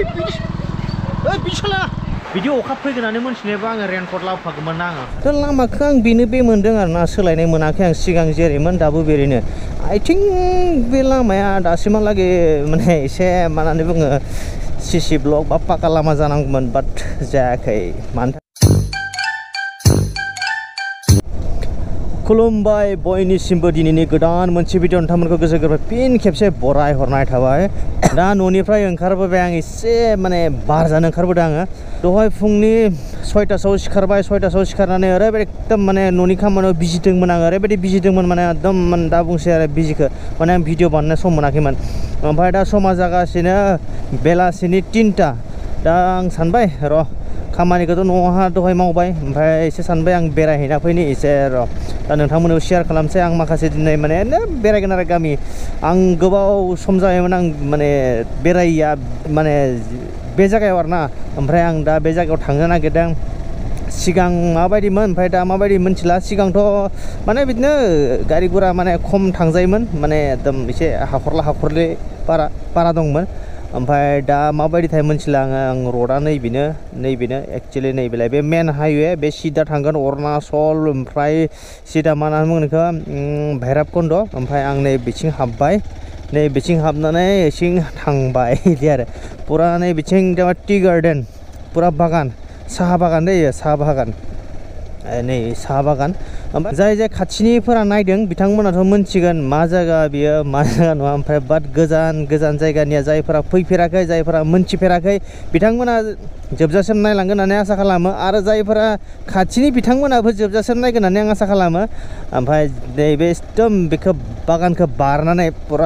बिदि अखा फैगोन होननानै मोनथिनायबा आङो रेनकट लाबोफागौमोन आङो दा लामाखौ आं बेनो बे मोनदों आरोना सोलायनाय मोनाखै आं सिगां जेरैमोन दाबो बेरैनो आइ थिंक बे लामाया दासिमहालागै माने एसे मा होननानै बुङो सिसि ब्लक बा पाका लामा जानांगौमोन बाट जायाखै मानो खुलुमबाय बयनिसिमबो दिनैनि गोदान मोनसे भिडिअ नोंथांमोनखौ गोसो गोरबो फिन खेबसे बराय हरनाय थाबाय दा न'निफ्राय ओंखारबोबाय आं एसे माने बार जानो ओंखारबोदों आङो दहाय फुंनि 6टासोआव सिखारबाय 6टासोआव सिखारनानै ओरैबायदि एकदम माने न'नि खामानियाव बिजिदोंमोन आं ओरैबायदि बिजिदोंमोन माने एकदम दा बुंसै आरो बिजिखौ माने आं भिडिअ बानायनो सम मोनाखैमोन ओमफ्राय दा समा जागासिनो बेलासिनि 3टा दा आं सानबाय र' खामानिखौथ' न'आवहा दहाय मावबाय ओमफ्राय एसे सानबाय आं बेरायहैना फैनि एसे र' दा नोंथांमोननो शेयार खालामसै आं माखासे दिनै माने बेरायगोन आरो गामि आं गोबाव सम जाबायमोन आं माने बेरायैया माने बे जायगायाव आरोना ओमफ्राय आं दा बे जायगायाव थांनो नागिरदों सिगां माबायदिमोन ओमफ्राय दा माबायदि मोनथिला सिगांथ' माने बिदिनो गारि गुरा माने खम थांजायोमोन माने एकदम एसे हाखरला हाखरले बारा दंमोन ओमफ्राय दा माबायदिथाय मोनथिला आं रडा नैबेनो एक्चुअलि नैबेलाय बे मेन हाइवे बे सिदा थांगोन अरुणाचल ओमफ्राय सिदा मा होनना बुङो बेखौ भैरबकुन्द ओमफ्राय आं नै बिथिं हाबबाय नै बिथिं हाबनानै इथिं थांबाय बिदि आरो पुरा नै बिथिं टि गार्डेन पुरा बागान साहा बागान दै साहा बागान नै साहा बागान ओमफ्राय जाय खाथिनिफोरा नायदों बिथांमोनाथ' मोनथिगोन मा जायगा बियो मा जायगा नङा ओमफ्राय बाट गोजान जायगानिया जायफोरा फैफेराखै जायफोरा मोनथिफेराखै बिथांमोना जोबजासिम नायलांगोन होननानै आसा खालामो आरो जायफोरा खाथिनि बिथांमोनाबो जोबजासिम नायगोन होननानै आं आसा खालामो ओमफ्राय नैबे एकदम बेखौ बागानखौ बारनानै पुरा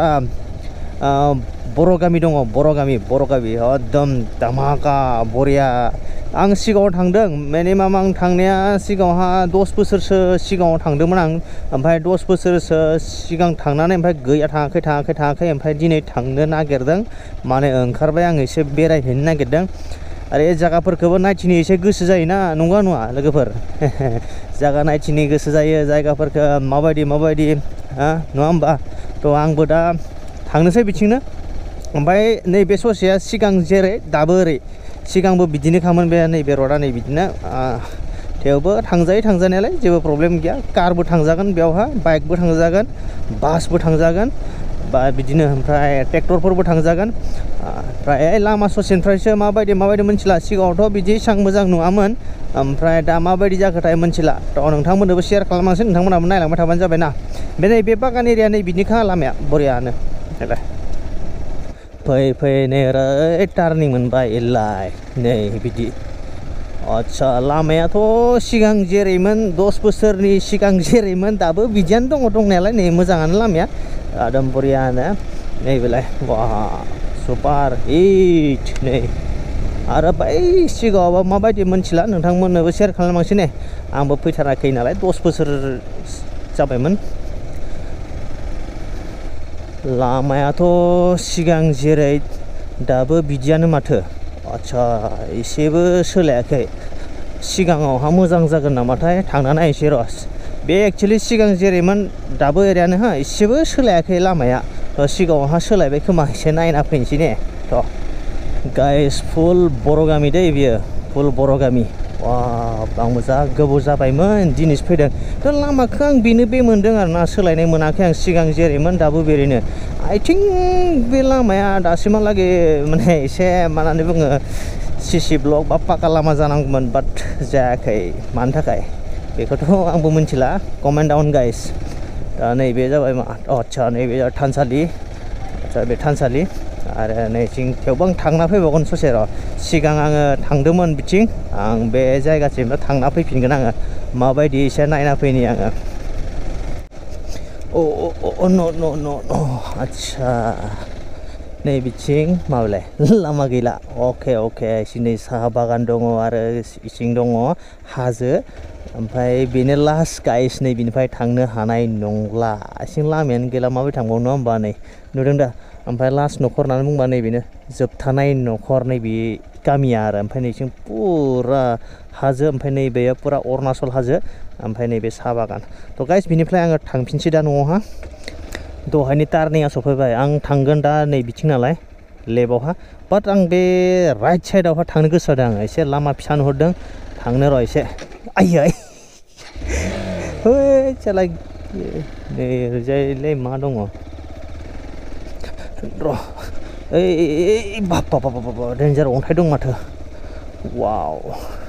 बर' गामि दङ बर' गामि एकदम धामाका बरिया आं सिगाङाव थांदों मिनिमाम आं थांनाया सिगाङावहा 10 बोसोरसो सिगाङाव थांदोंमोन आं ओमफ्राय 10 बोसोरसो सिगां थांनानै ओमफ्राय गैया थाङाखै ओमफ्राय दिनै थांनो नागिरदों माने ओंखारबाय आं एसे बेरायहैनो नागिरदों आरो जायगाफोरखौबो नायथिनो एसे गोसो जायोना नंगौ नङा लोगोफोर जायगा नायथिनो गोसो जायो जायगाफोरखौ माबायदि नङा होमबा थ' आंबो दा थांनोसै बिथिंनो ओमफ्राय नैबे ससेया सिगां जेरै दाबो ओरै सिगांबो बिदिनो खामोन बे नैबे रडा नै बिदिनो थेवबो थांजायो थांजानायालाय जेबो प्रब्लेम गैया कारबो थांजागोन बेयावहा बाइकबो थांजागोन बासबो थांजागोन बा बिदिनो ओमफ्राय ट्रेक्टरफोरबो थांजागोन ओमफ्राय लामा ससेनिफ्रायसो माबायदि मोनथिला सिगाङावथ' बिदि एसां मोजां नङामोन ओमफ्राय दा माबायदि जाखोथाय मोनथिला थ' नोंथांमोननोबो शेयार खालामनांसै नोंथांमोनाबो नायलांबाय थाबानो जाबाय ना बे बागान एरिया नै बिनिखा लामाया बरियानो नायलाय फै नै ओरै टार्निं मोनबाय एलाय नै बिदि आदसा लामायाथ' सिगां जेरैमोन 10 बोसोरनि सिगां जेरैमोन दाबो बिदियानो दङ दंनायालाय नै मोजाङानो लामाया एकदम बरियानो नैबेलाय बा सुपार हिट नै आरो बै सिगाङावबा माबायदि मोनथिला नोंथांमोननोबो शेयार खालामनांसै ने आंबो फैथाराखै नालाय 10 बोसोर जाबायमोन लामायाथ' सिगां जेरै दाबो बिदियानो माथो आदसा एसेबो सोलायाखै सिगाङावहा मोजां जागोन नामाथाय थांना नायनोसै र' बे एक्चुअलि सिगां जेरैमोन दाबो एरियानो एसेबो सोलायाखै लामाया सिगाङावहा सोलायबाय खोमा एसे नायना फैनोसै ने थ' गाइस फुल बर' गामि दै बियो फुल बर' गामि आंबो जा गोबाव जाबायमोन दिनैसो फैदों थ' लामाखौ आं बेनो बे मोनदों आरोना सोलायनाय मोनाखै आं सिगां जेरैमोन दाबो बेरैनो आइ थिंक बे लामाया दासिमहालागै माने एसे मा होननानै बुङो सिसि ब्लक बा पाका लामा जानांगौमोन बाट जायाखै मानि थाखाय बेखौथ' आंबो मिथिला कमेन्ट डाउन गाइस दा नैबे जाबाय मा आदसा नैबे थानसालि आदसा बे थानसालि आरो नैथिं थेवबो आं थांना फैबावगोन ससे र' सिगां आङो थांदोंमोन बिथिं आं बे जायगासिम थांना फैफिनगोन आङो माबायदि एसे नायना फैनि आङो न' आदसा नै बिथिं माबालाय लामा गैला अके नै साहा बागान दङ आरो इसिं दङ हाजो ओमफ्राय बेनो लास्ट गाइस नै बिनिफ्राय थांनो हानाय नंला इसिं लामायानो गैला माबोरै थांबावनो नङा होमबा नै नुदों दा ओमफ्राय लास्ट न'खर होननानै बुंबा नैबेनो जोबथानाय न'खर नैबे गामिया आरो ओमफ्राय नैथिं पुरा हाजो ओमफ्राय नैबेयो पुरा अरुणाचल हाजो ओमफ्राय नैबे साहा बागान थ' गाइस बिनिफ्राय आङो थांफिनसै दा न'आवहा दहायनि टार्निंआ सफैबाय आं थांगोन दा नै बिथिं नालाय लेफ्टआवहा बाट आं बे राइट साइडआवहा थांनो गोसो जादों आङो एसे लामा फिसा नुहुरदों थांनो र' एसे आयै है साला नै ओरैजायलाय मा दङ र' ओइ बाप बाप बाप बाप डेन्जार अन्थाइ दं माथो वाव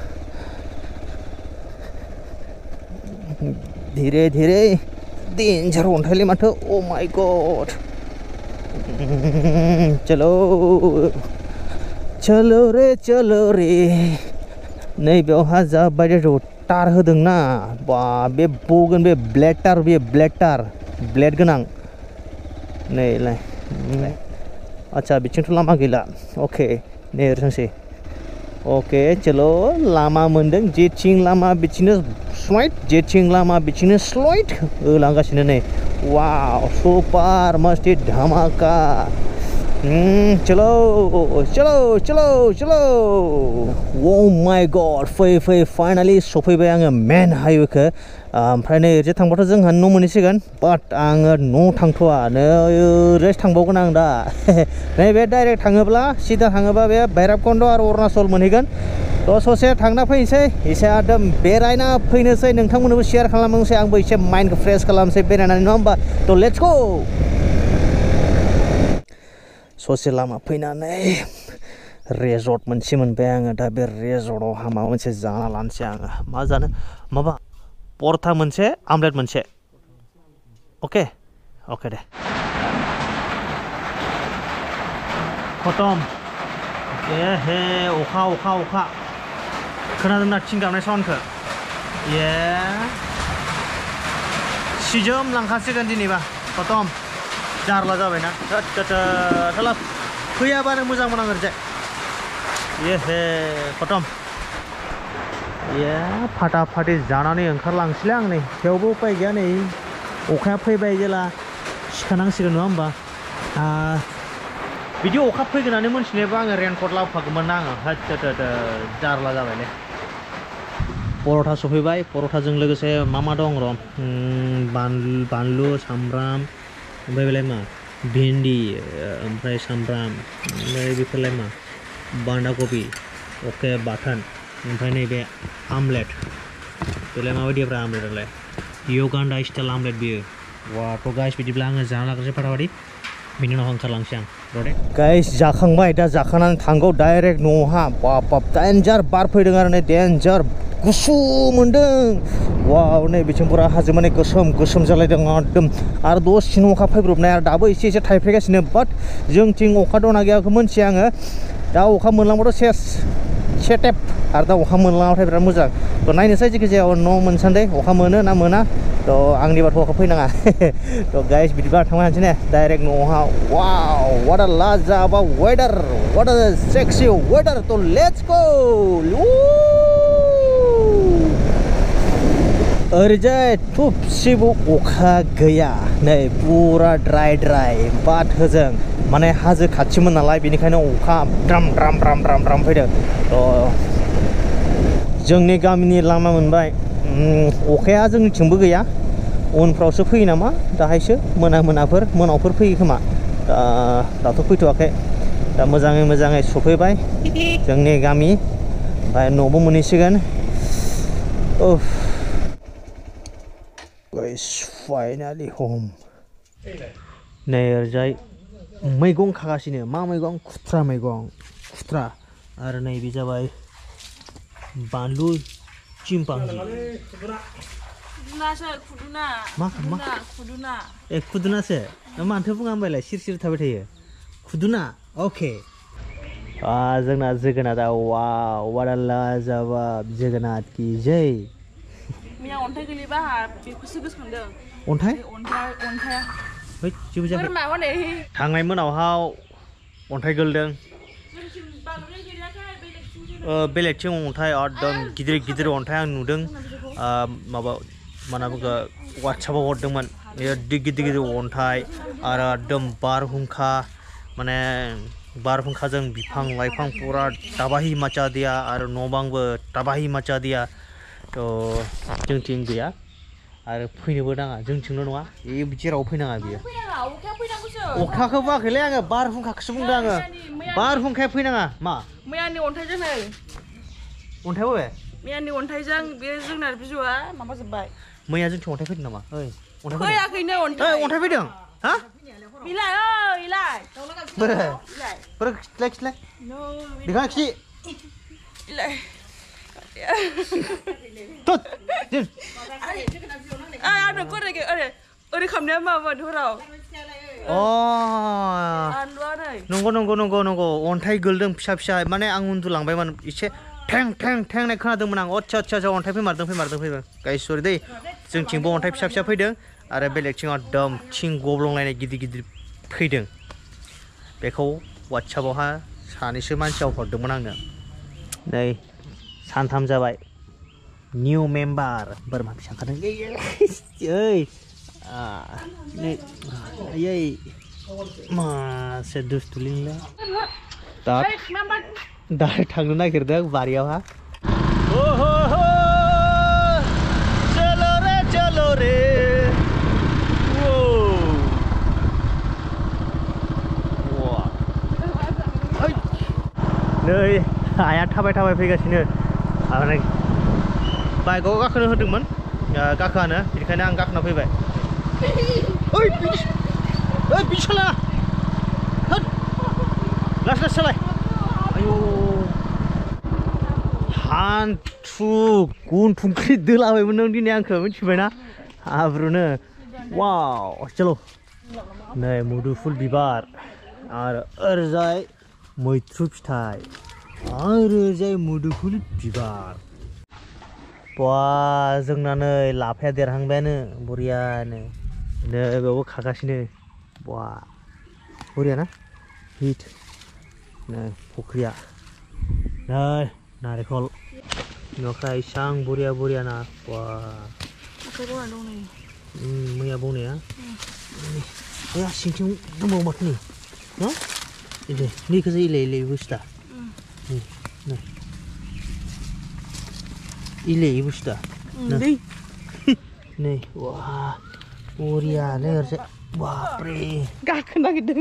धीरे धीरे डेन्जार अन्थाइलै माथो ओ माय गड चलो चलो रे नै बेवहा जाबायदि टार होदोंना बा बे बगोन बे ब्लेड टार ब्लेड गोनां नैलाय आच्छा बिथिंथ' लामा गैला अके नै ओरैथांसै अके चलो लामा मोनदों जेथिं लामा बिथिंनो स्लाइड जेथिं लामा बिथिंनो स्लाइड होलांगासिनो नै वाव सुपार मस्ती धमाका चलो चलो चलो चलो ओ माय गड फै फाइनालि सफैबाय आङो मेन हाइवेखौ ओमफ्राय नै ओरैजाय थांबाथ' जोंहा न' मोनहैसिगोन बाट आङो न' थांथ'वा नै ओरैजायसो थांबावगोन आं दा नैबे डाइरेक्ट थाङोब्ला सिदा थाङोबा बे भैरबकुन्द आरो अरुणाचल मोनहैगोन थ' ससे थांना फैनोसै एसे एकदम बेरायना फैनोसै नोंथांमोननोबो शेयार खालामनोसै आंबो एसे माइन्डखौ फ्रेस खालामनोसै बेरायनानै नङा होमबा थ' लेट्स गो ससे लामा फैनानै रेजर्ट मोनसे मोनबाय आङो दा बे रेजर्टआवहा माबा मोनसे जाना लानोसै आङो मा जानो माबा परथा मोनसे आमलेट मोनसे अके अके दे खतम ए हे अखा अखा अखा खोनादोंना थिं गाबनाय साउन्डखौ ए सिजोम लांखासिगोन दिनैबा खतम जारला जाबायना थाला फैयाबानो मोजां मोनां ओरैजाय ए हे खतम ए फाटा फाटि जानानै ओंखारलांसैलै आं नै थेवबो उपाय गैया नै अखाया फैबाय जेला सिखानांसिगोन नङा होमबा बिदि अखा फैगोन होननानै मोनथिनायबा आङो रेनकट लाबोफागौमोन ना आङो जारला जाबायलै परथा सफैबाय परथाजों लोगोसे मा दं र' बानलु सामब्राम ओमफ्राय बेलाय मा भिन्दी ओमफ्राय सामब्राम ओमफ्राय बेफोरलाय मा बान्दा कबि अके बाथोन ओमफ्राय नैबे आमलेट बेलाय माबायदिब्रा आमलेटआलाय युगान्डा स्टाइल आमलेट बियो वाथ' गाइस बिदिब्ला आङो जाना लाग्रोसै फाटाफाटि बिनि उनाव ओंखारलांसै आं र'दे गाइस जाखांबाय दा जाखांनानै थांगौ डाइरेक्ट न'हा बाप डेन्जार बार फैदों आरो नै डेन्जार गुसु मोनदों वाव नै बिथिं पुरा हाजो माने गोसोम जालायदों एकदम आरो दसेनो अखा फैब्रबनाय आरो दाबो एसे एसे थाइफ्रिगासिनो बाट जोंथिं अखा दंना गैयाखौ मोनथिया आङो दा अखा मोनलांबाथ' सेस सेटेप आरो दा अखा मोनलाङाबाथाय बिराद मोजां थ' नायनोसै जेखिजाया न' मोनसान्दे अखा मोनो ना मोना थ' आंनिबाथ' अखा फैनाङा थ' गाइस बिदिबा थांनो हानोसै ने डाइरेक्ट न'आवहा वाव वाट आ लाजाबा वेदार वाट आ सेक्सि वेदार थ' लेट्स गो ओरैजाय थुबसेबो अखा गैया नै पुरा ड्राई बाट होजों माने हाजो खाथिमोन नालाय बेनिखायनो अखा द्राम फैदों थ' जोंनि गामिनि लामा मोनबाय अखाया जोंनिथिंबो गैया उनफ्रावसो फैयो नामा दाहायसो मोनावफोर फैयो खोमा दाथ' फैथ'वाखै दा मोजाङै सफैबाय जोंनि गामि ओमफ्राय न'बो मोनहैसिगोन गाइस फाइनालि हम नै ओरैजाय मैगं खागासिनो मा मैगं खुथ्रा मैगं आरो नैबे जाबाय बानलु चिम्पांजि खुदुनासो मानोथो बुङा होनबायलाय सिरि थाबाय थायो खुदुना अके जोंना जोगोनारा वाव वाट आ लाजाबाब जोगोनार की जै मैया अन्थाइ गोलैबा बेखौसो गोसोखांदों अन्थाइया जेबो जायाखै थांनाय मोनावहाय अन्थाइ गोलैदों बेलेगथिं अन्थाइ एकदम गिदिर अन्थाइ आं नुदों माबा मा बुङो वाट्सएपआव हरदोंमोन गिदिर अन्थाइ आरो एकदम बारहुंखा माने बारहुंखाजों बिफां लाइफां पुरा तबाही मचा दिया आरो न' बांबो तबाही मचा दिया थ' जोंथिं गैया आरो फैनोबो नाङा जोंथिंल' नङा जेराव फैनाङा बियो अखाखौ बाखैलै आङो बारहुंखाखौसो बुंदों आङो बारहुंखाया फैनाङा मा मैयानि अन्थाइजों नै अन्थाइ बबे मैयानि अन्थाइजों बे जोगोनार बिजौआ माबाजोब्बाय मैया जोंथिं अन्थाइ फैदों नामा ओइ अन्थाइ फैदों फैयाखैनो ओइ अन्थाइ फैदों हा बिलाय ओइ इलाय बोरै इलाय बोरै खिथलाय दिखा खि इलाय tot din आनो कोरेगे ओरै खामनाया मामोन हराव अ आलुआ नै नंगौ अन्थाइ गोलदों फिसा फिसा माने आं उन्दुलांबायमोन एसे थें थें थेंनाय खोनादोंमोन आं अच्छा अन्थाइ फैमारदों गाइस सरि दै जोंथिंबो अन्थाइ फिसा फिसा फैदों आरो बेलेगथिं एकदम थिं गब्लंलायनाय गिदिर फैदों बेखौ वाट्सएपआवहा सानैसो मानसिया हरदोंमोन आंनो नै सानथाम जाबाय निउ मेम्बार बोरमा फिसा खादों ओइ नै मासे दुस्थुलिंलाय दा थांनो नागिरदों बारियावहा चलो रे नै आइया थाबाय फैगासिनो माने बाइकआव गाखोनो होदोंमोन गाखोआनो बेनिखायनो आं गाखोना फैबाय ओइ बिदि सालाया होद लासै सालाय आयौ हान्थु गन्थंखि दोलाबायमोन नों दिनै आंखौ मिथिबायना हाब्रुनो वाव चलो नै मुदुफुल बिबार आरो ओरैजाय मैथ्रु फिथाइ आरो ओरैजाय मुदुफुल बिबार बा जोंना नै लाफाया देरहांबायानो बरियानो नै बेयावबो खागासिनो बा बरियाना हिट नै फुख्रिया नै नारेंखल न'खा इसां बरियाना बा मैया बौनाया सिंथिं दंबावो माथो नै ना नैखौसो इले बुस्थुआ इले बुस्थुआ नै वा बरियानो ओरैजाय बापरे गाखोनो नागिरदों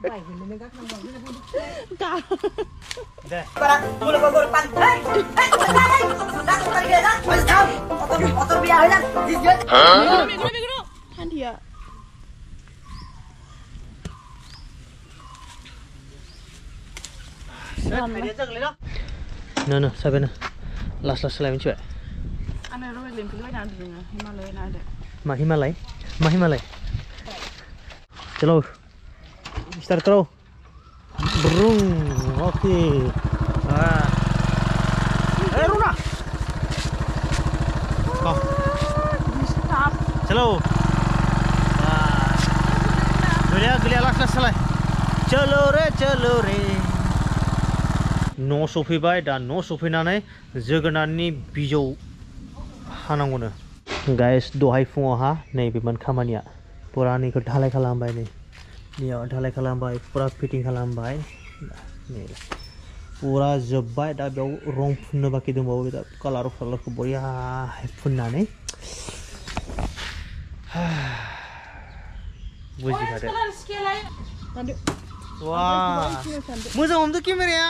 no sabi na las lain cuy ana roy lempil bae na dulu Himalaya na ada Himalaya चलो स्टार्ट करो ब्रूम ओके रुना चलो गलिया लास सालाय चलो रे न' सफैबाय दा न' सफैनानै जोगोनारनि बिजौ हानांगौनो गाइस दहाय फुङावहा नैबेमोन खामानिया पुरा नैखौ ढालाय खालामबाय नैयाव ढालाय खालामबाय पुरा फिटिं खालामबाय नै पुरा जोब्बाय दा बेयाव रं फुननो बाखि दंबावो दा कालारखौ बरिया फुननानै बुजिखादो Wah, moza om tu kamera ya,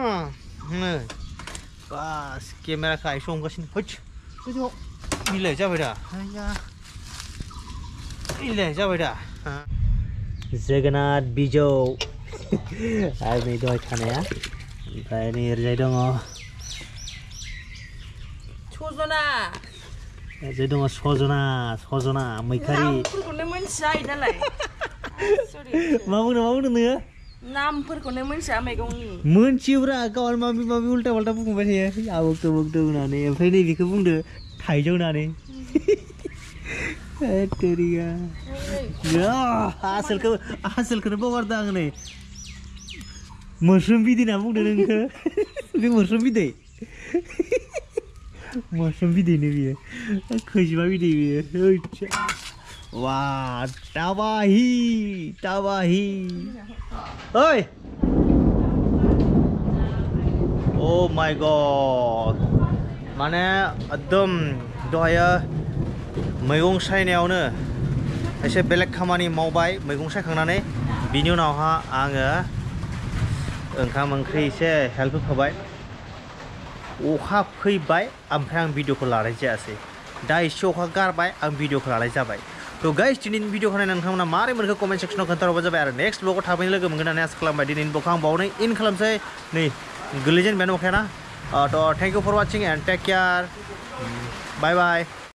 bas kamera kai som kasih, hoch, ile jauh dah, ya, ile jauh dah, Jagannath bijau, ayo ni dua ikan ya, ini rejai dong, Sojona, rejai dong sojona, maikari, Kurang mencai dah lah, mau nih? नामफोरखौनो मोनथिया मैगंनि मोनथियोब्रा गावल माबि उल्टा पाल्टा बुंबाय थायो आबोगदो होननानै ओमफ्राय नैबेखौ बुंदो थाइजौ होननानै तेरिया आसोलखौनो बावगारदों आं नै मोस्रोम बिदै होनना बुंदो नोंखौ बे मोस्रोम बिदैनो बियो खैजिमा बिदै बियो Wah, tabahi. Oi. Oh my god. Mana एकदम दहाया मैगं सायनायावनो एसे बेलेग खामानि मावबाय मैगं सायखांनानै बिनि उनावहा आङो ओंखाम ओंख्रि एसे हेल्प होफाबाय अखा फैबाय ओमफ्राय आं भिडिअखौ लानाय जायासै दा एसे अखा गारबाय आं भिडिअखौ लानाय जाबाय थ' गाइस दिनैनि भिडिअखौ नायनानै नोंथांमोना मारै मोनखो कमेन्ट सेक्सनाव खोन्थाहरबानो जाबाय आरो नेक्स्ट ब्लगाव थाबैनो लोगो मोनगोन होननानै आसा खालामबाय दिनैनि ब्लगखौ आं बावनो इन खालामसै नै गोलैजेनबायानो अखायाना थ' thank you for watching and take care bye bye